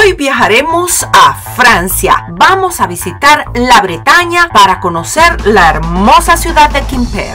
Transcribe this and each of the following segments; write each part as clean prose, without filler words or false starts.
Hoy viajaremos a Francia. Vamos a visitar la Bretaña para conocer la hermosa ciudad de Quimper.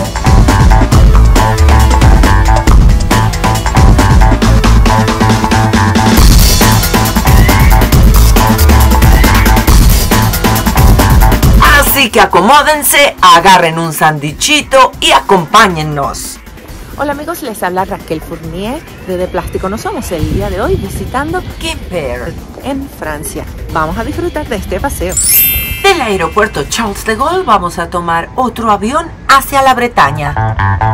Así que acomódense, agarren un sandichito y acompáñennos. Hola amigos, les habla Raquel Fournier de De Plástico No Somos, el día de hoy visitando Quimper en Francia. Vamos a disfrutar de este paseo. Del aeropuerto Charles de Gaulle vamos a tomar otro avión hacia la Bretaña.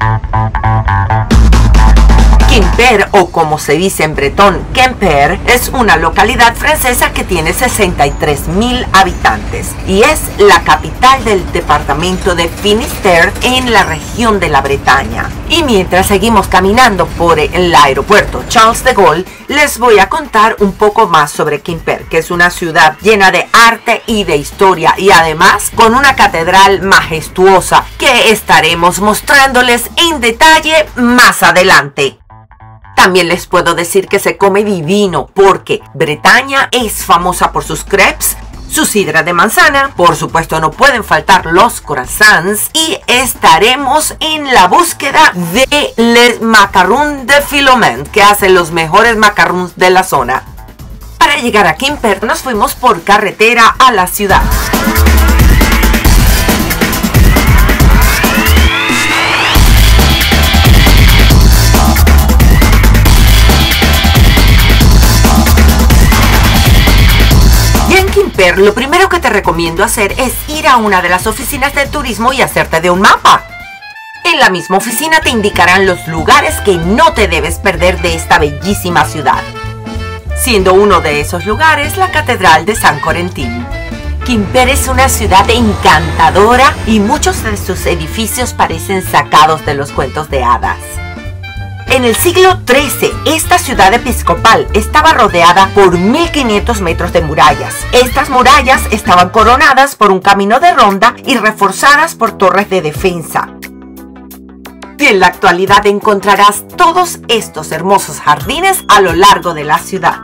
Quimper, o como se dice en bretón, Quimper, es una localidad francesa que tiene 63.000 habitantes y es la capital del departamento de Finistère en la región de la Bretaña. Y mientras seguimos caminando por el aeropuerto Charles de Gaulle, les voy a contar un poco más sobre Quimper, que es una ciudad llena de arte y de historia y además con una catedral majestuosa que estaremos mostrándoles en detalle más adelante. También les puedo decir que se come divino porque Bretaña es famosa por sus crepes, su sidra de manzana, por supuesto no pueden faltar los croissants y estaremos en la búsqueda de Les Macarons de Philomène, que hacen los mejores macarons de la zona. Para llegar a Quimper nos fuimos por carretera a la ciudad. Quimper, lo primero que te recomiendo hacer es ir a una de las oficinas de turismo y hacerte de un mapa. En la misma oficina te indicarán los lugares que no te debes perder de esta bellísima ciudad, siendo uno de esos lugares la Catedral de San Corentin. Quimper es una ciudad encantadora y muchos de sus edificios parecen sacados de los cuentos de hadas. En el siglo XIII, esta ciudad episcopal estaba rodeada por 1500 metros de murallas. Estas murallas estaban coronadas por un camino de ronda y reforzadas por torres de defensa. Y en la actualidad encontrarás todos estos hermosos jardines a lo largo de la ciudad.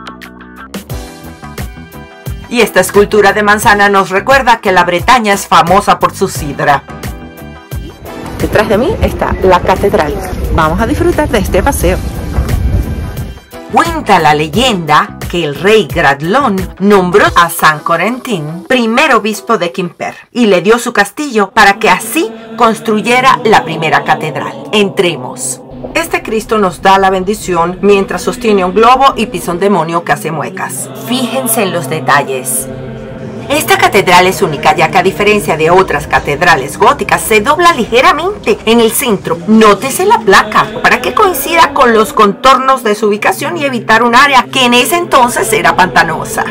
Y esta escultura de manzana nos recuerda que la Bretaña es famosa por su sidra. Detrás de mí está la catedral. Vamos a disfrutar de este paseo. Cuenta la leyenda que el rey Gradlon nombró a San Corentin primer obispo de Quimper y le dio su castillo para que así construyera la primera catedral. Entremos. Este Cristo nos da la bendición mientras sostiene un globo y pisa un demonio que hace muecas. Fíjense en los detalles. Esta catedral es única ya que a diferencia de otras catedrales góticas se dobla ligeramente en el centro. Nótese la placa para que coincida con los contornos de su ubicación y evitar un área que en ese entonces era pantanosa.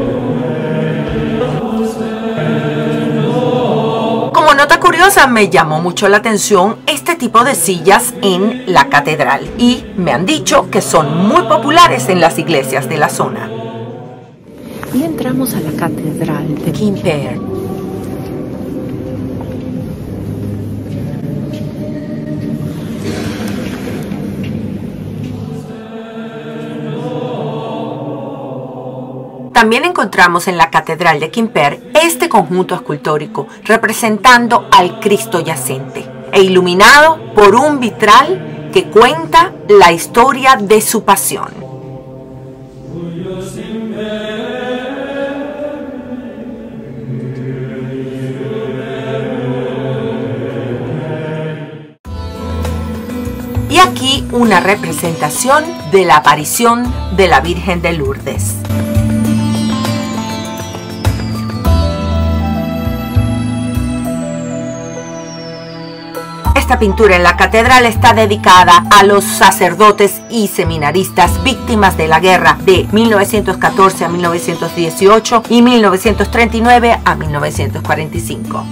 Como nota curiosa, me llamó mucho la atención este tipo de sillas en la catedral y me han dicho que son muy populares en las iglesias de la zona. Y entramos a la catedral de Quimper. También encontramos en la catedral de Quimper este conjunto escultórico representando al Cristo yacente e iluminado por un vitral que cuenta la historia de su pasión. Y aquí una representación de la aparición de la Virgen de Lourdes. Esta pintura en la catedral está dedicada a los sacerdotes y seminaristas víctimas de la guerra de 1914 a 1918 y 1939 a 1945.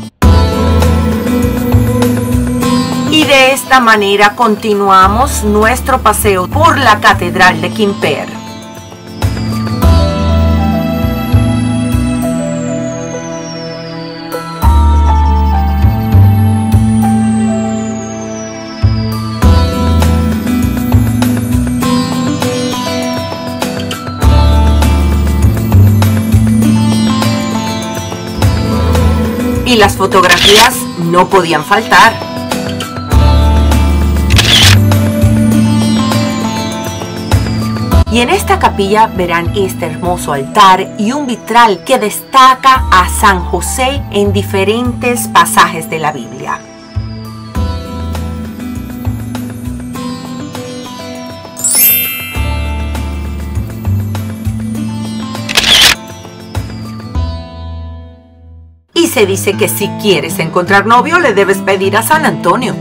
Y de esta manera continuamos nuestro paseo por la Catedral de Quimper. Y las fotografías no podían faltar. Y en esta capilla verán este hermoso altar y un vitral que destaca a San José en diferentes pasajes de la Biblia. Y se dice que si quieres encontrar novio le debes pedir a San Antonio.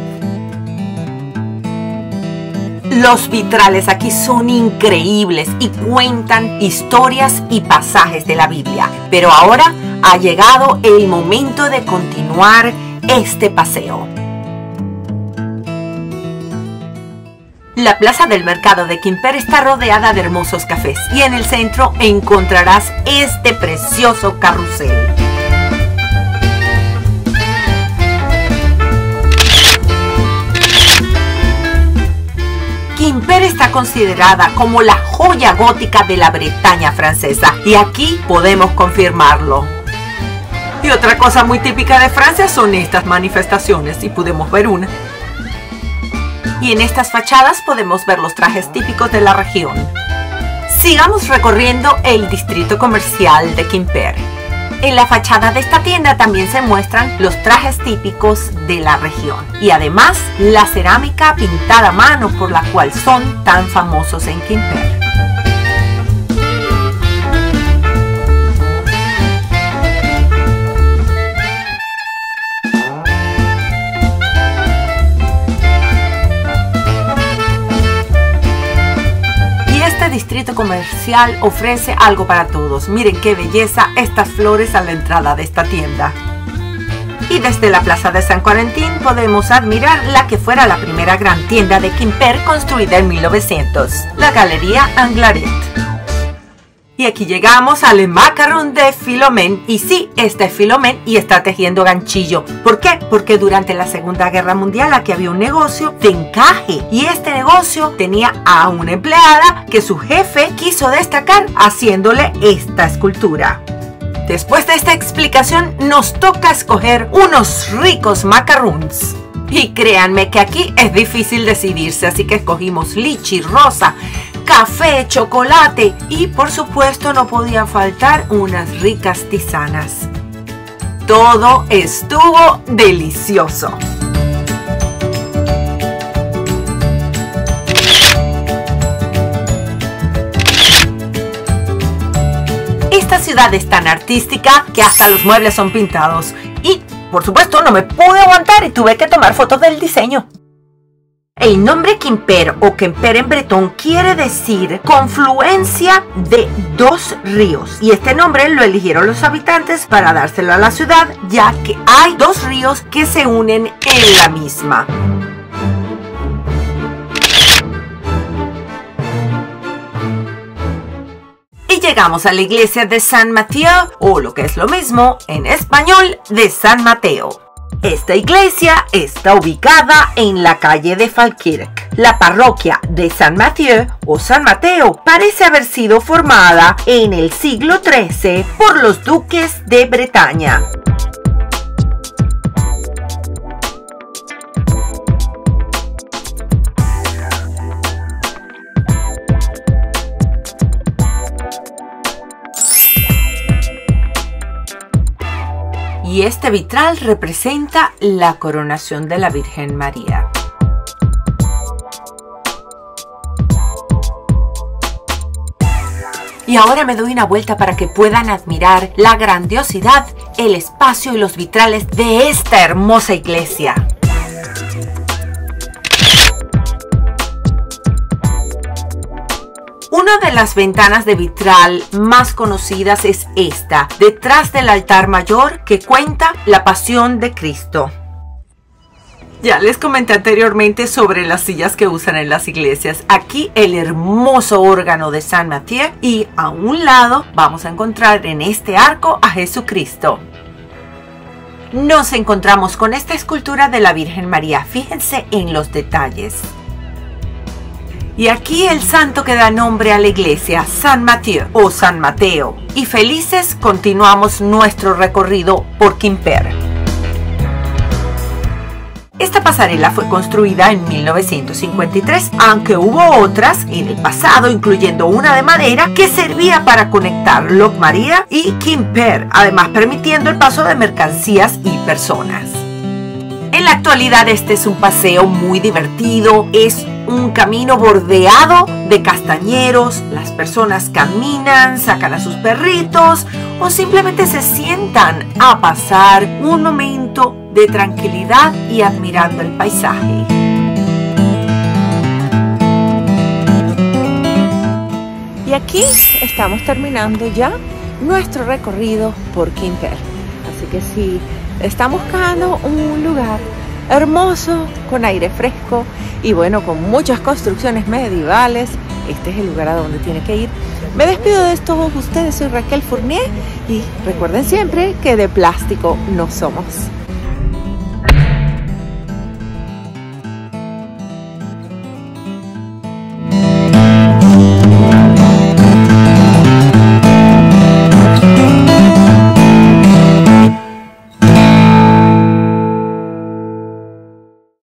Los vitrales aquí son increíbles y cuentan historias y pasajes de la Biblia. Pero ahora ha llegado el momento de continuar este paseo. La plaza del mercado de Quimper está rodeada de hermosos cafés y en el centro encontrarás este precioso carrusel. Quimper está considerada como la joya gótica de la Bretaña francesa y aquí podemos confirmarlo. Y otra cosa muy típica de Francia son estas manifestaciones y podemos ver una. Y en estas fachadas podemos ver los trajes típicos de la región. Sigamos recorriendo el distrito comercial de Quimper. En la fachada de esta tienda también se muestran los trajes típicos de la región y además la cerámica pintada a mano por la cual son tan famosos en Quimper. Este distrito comercial ofrece algo para todos. Miren qué belleza estas flores a la entrada de esta tienda. Y desde la plaza de San Quentin podemos admirar la que fuera la primera gran tienda de Quimper construida en 1900, la Galería Anglaret. Y aquí llegamos al macaron de Philomène. Y sí, este es Philomène y está tejiendo ganchillo. ¿Por qué? Porque durante la Segunda Guerra Mundial aquí había un negocio de encaje. Y este negocio tenía a una empleada que su jefe quiso destacar haciéndole esta escultura. Después de esta explicación nos toca escoger unos ricos macarons. Y créanme que aquí es difícil decidirse, así que escogimos lichi, rosa, café, chocolate y por supuesto no podían faltar unas ricas tisanas. Todo estuvo delicioso. Esta ciudad es tan artística que hasta los muebles son pintados y por supuesto no me pude aguantar y tuve que tomar fotos del diseño. El nombre Quimper o Quimper en bretón quiere decir confluencia de dos ríos y este nombre lo eligieron los habitantes para dárselo a la ciudad ya que hay dos ríos que se unen en la misma. Y llegamos a la iglesia de San Mateo o lo que es lo mismo en español de San Mateo. Esta iglesia está ubicada en la calle de Falkirk. La parroquia de San Mateo o San Mateo parece haber sido formada en el siglo XIII por los duques de Bretaña. Y este vitral representa la coronación de la Virgen María. Y ahora me doy una vuelta para que puedan admirar la grandiosidad, el espacio y los vitrales de esta hermosa iglesia. Una de las ventanas de vitral más conocidas es esta, detrás del altar mayor que cuenta la pasión de Cristo. Ya les comenté anteriormente sobre las sillas que usan en las iglesias. Aquí el hermoso órgano de San Mateo y a un lado vamos a encontrar en este arco a Jesucristo. Nos encontramos con esta escultura de la Virgen María. Fíjense en los detalles. Y aquí el santo que da nombre a la iglesia, San Mateo o San Mateo. Y felices continuamos nuestro recorrido por Quimper. Esta pasarela fue construida en 1953, aunque hubo otras en el pasado, incluyendo una de madera que servía para conectar Loch Maria y Quimper, además permitiendo el paso de mercancías y personas. En la actualidad este es un paseo muy divertido, es un camino bordeado de castañeros, las personas caminan, sacan a sus perritos o simplemente se sientan a pasar un momento de tranquilidad y admirando el paisaje. Y aquí estamos terminando ya nuestro recorrido por Quimper. Así que si están buscando un lugar hermoso, con aire fresco y bueno, con muchas construcciones medievales, este es el lugar a donde tiene que ir. Me despido de todos ustedes, soy Raquel Fournier y recuerden siempre que de plástico no somos.